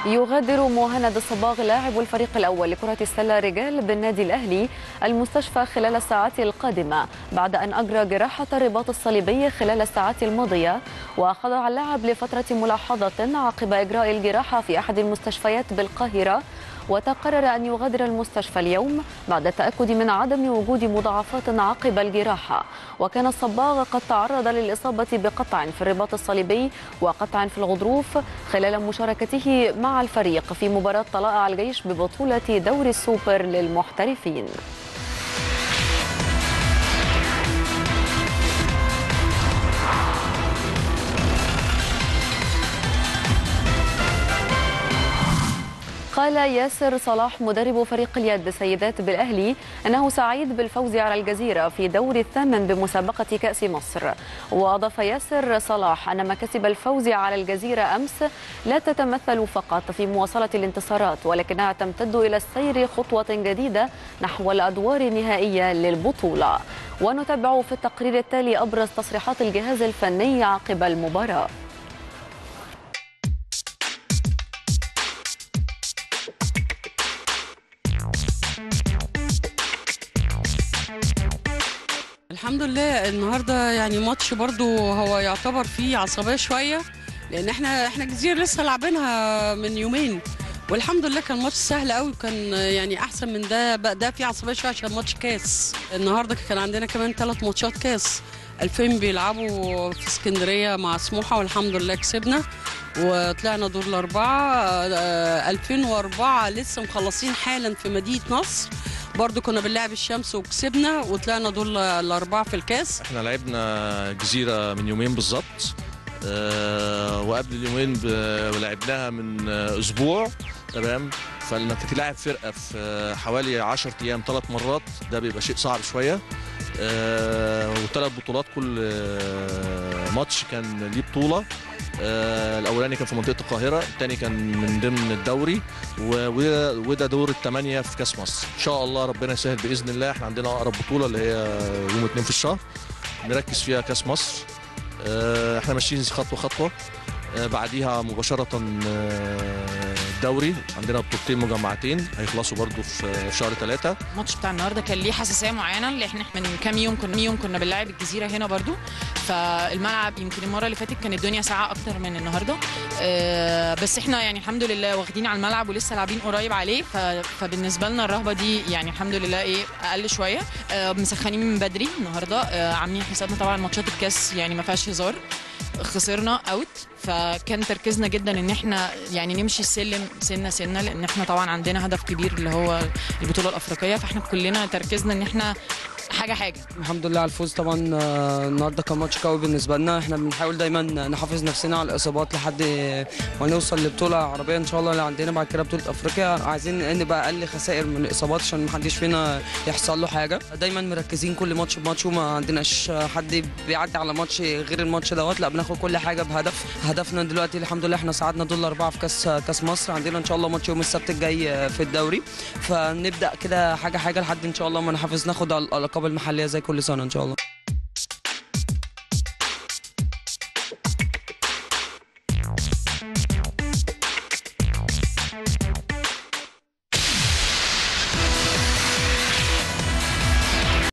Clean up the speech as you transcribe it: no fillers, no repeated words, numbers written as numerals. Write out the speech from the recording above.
يغادر مهند الصباغ لاعب الفريق الأول لكرة السلة رجال بالنادي الأهلي المستشفى خلال الساعات القادمة بعد أن أجرى جراحة الرباط الصليبي خلال الساعات الماضية، وخضع اللاعب لفترة ملاحظة عقب إجراء الجراحة في أحد المستشفيات بالقاهرة، وتقرر أن يغادر المستشفى اليوم بعد التأكد من عدم وجود مضاعفات عقب الجراحة. وكان الصباغ قد تعرض للإصابة بقطع في الرباط الصليبي وقطع في الغضروف خلال مشاركته مع الفريق في مباراة طلائع الجيش ببطولة دوري السوبر للمحترفين. قال ياسر صلاح مدرب فريق اليد سيدات بالأهلي أنه سعيد بالفوز على الجزيرة في دور الثامن بمسابقة كأس مصر. وأضاف ياسر صلاح أن مكاسب الفوز على الجزيرة أمس لا تتمثل فقط في مواصلة الانتصارات، ولكنها تمتد إلى السير خطوة جديدة نحو الأدوار النهائية للبطولة. ونتابع في التقرير التالي أبرز تصريحات الجهاز الفني عقب المباراة. الحمد لله النهارده يعني ماتش برضو هو يعتبر فيه عصبيه شويه، لان احنا جزيره لسه لاعبينها من يومين، والحمد لله كان ماتش سهل قوي، وكان يعني احسن من ده. بقى ده فيه عصبيه شويه عشان ماتش كاس. النهارده كان عندنا كمان 3 ماتشات كاس. 2000 بيلعبوا في اسكندريه مع سموحه والحمد لله كسبنا وطلعنا دور الاربعه. 2004 لسه مخلصين حالا في مدينه نصر، برضو كنا بنلعب الشمس وكسبنا وطلعنا دور الاربعه في الكاس. احنا لعبنا جزيره من يومين بالظبط، وقبل اليومين لعبناها من اسبوع، تمام. فانك تلاعب فرقه في حوالي 10 ايام 3 مرات ده بيبقى شيء صعب شويه. و3 بطولات، كل ماتش كان ليه بطوله. الاولاني كان في منطقه القاهره، الثاني كان من ضمن الدوري، وده دور الثمانيه في كاس مصر. ان شاء الله ربنا يسهل باذن الله. احنا عندنا اقرب بطوله اللي هي يوم 2 في الشهر نركز فيها كاس مصر. احنا ماشيين خطوه خطوه. بعديها مباشره دوري، عندنا بطولتين مجمعتين هيخلصوا برضو في شهر 3. الماتش بتاع النهارده كان ليه حساسيه معينه، لان احنا من كام يوم كنا بنلعب الجزيره هنا برضو، فالملعب يمكن المره اللي فاتت كانت الدنيا ساعه اكتر من النهارده. بس احنا يعني الحمد لله واخدين على الملعب ولسه لاعبين قريب عليه، فبالنسبه لنا الرهبه دي يعني الحمد لله اقل شويه. مسخنين من بدري النهارده، عاملين حسابنا طبعا ماتشات الكاس يعني ما فيهاش هزار. خسرنا اوت، فكان تركيزنا جدا ان احنا يعني نمشي السلم سنه سنه، لان احنا طبعا عندنا هدف كبير اللي هو البطوله الافريقيه، فاحنا كلنا تركيزنا ان احنا حاجه. الحمد لله على الفوز طبعا. النهارده كان ماتش قوي بالنسبه لنا. احنا بنحاول دايما نحافظ نفسنا على الاصابات لحد ما نوصل لبطوله عربيه ان شاء الله اللي عندنا بعد كده بطوله افريقيا. عايزين نبقى اقل خسائر من الاصابات عشان ما حدش فينا يحصل له حاجه. دايما مركزين كل ماتش بماتش، وما عندناش حد بيعدي على ماتش غير الماتش دوت، لا بناخد كل حاجه بهدف. هدفنا دلوقتي الحمد لله احنا صعدنا دور الاربعه في كاس مصر. عندنا ان شاء الله ماتش يوم السبت الجاي في الدوري، فنبدا كده حاجه لحد ان شاء الله ما نحافظ ناخد الالقاب المحليه زي كل سنه ان شاء الله.